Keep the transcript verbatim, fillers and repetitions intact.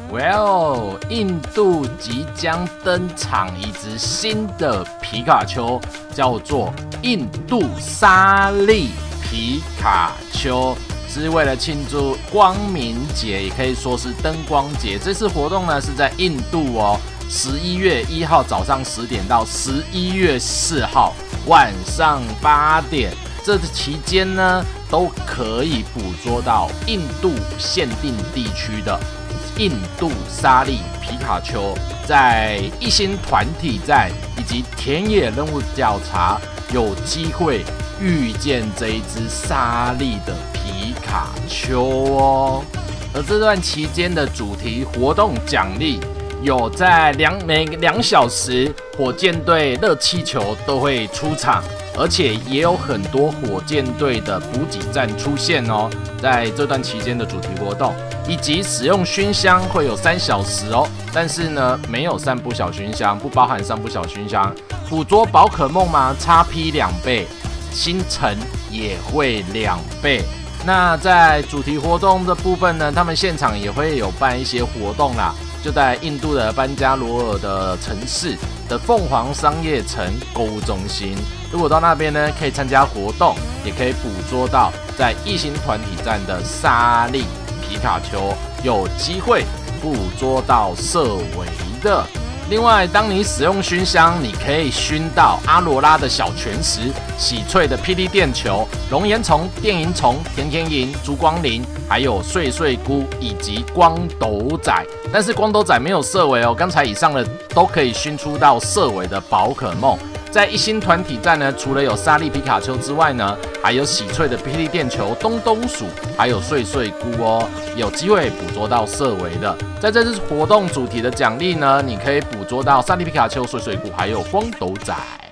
Well， 印度即将登场一只新的皮卡丘，叫做印度沙粒皮卡丘，是为了庆祝光明节，也可以说是灯光节。这次活动呢是在印度哦，十一月一号早上十点到十一月四号晚上八点，这期间呢都可以捕捉到印度限定地区的印度沙粒皮卡丘，在一星团体战以及田野任务调查有机会遇见这一只沙粒的皮卡丘哦。而这段期间的主题活动奖励有在两每两小时，火箭队热气球都会出场，而且也有很多火箭队的补给站出现哦。在这段期间的主题活动，以及使用熏香会有三小时哦，但是呢没有散步小熏香，不包含散步小熏香。捕捉宝可梦嘛 ，X P 两倍，星辰也会两倍。那在主题活动的部分呢，他们现场也会有办一些活动啦。就在印度的班加罗尔的城市的凤凰商业城购物中心，如果到那边呢，可以参加活动，也可以捕捉到在异星团体战的沙粒皮卡丘，有机会捕捉到色违的。另外，当你使用熏香，你可以熏到阿罗拉的小泉石、喜翠的霹雳电球、龙岩虫、电萤虫、甜甜萤、烛光灵，还有碎碎菇以及光斗仔。但是光斗仔没有色违哦，刚才以上的都可以熏出到色违的宝可梦。在一星团体战呢，除了有沙粒皮卡丘之外呢，还有喜翠的霹雳电球、东东鼠，还有碎碎菇哦，有机会捕捉到色违的。在这次活动主题的奖励呢，你可以捕捉到沙粒皮卡丘、碎碎菇，还有光斗仔。